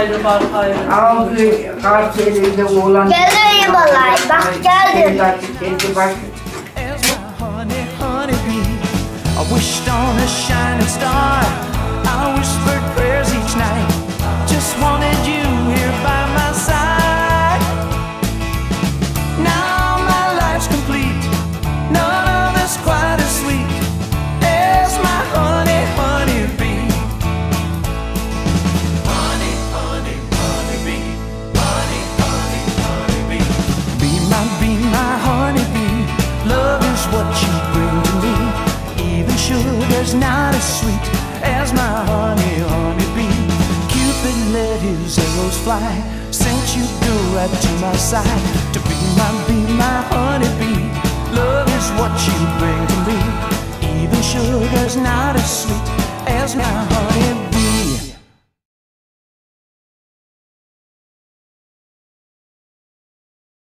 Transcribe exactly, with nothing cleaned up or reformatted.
ayrı bark ayrı. Ağzı karşı elinde oğlan. Geldi vallahi bak geldi. Kendi başı. I wished on a shining star. I whispered prayers each night. Just wanted you here by my side. Now my life's complete. None of this quite as sweet as my honey, honey bee. Honey, honey, honey bee. Honey, honey, honey bee. Be my, be my honey bee. Love is what you bring to me. Even sugar's not as sweet as my honey, honey bee. Cupid let his arrows fly, sent you go right to my side. To be my, be my honey bee. Love is what you bring to me. Even sugar's not as sweet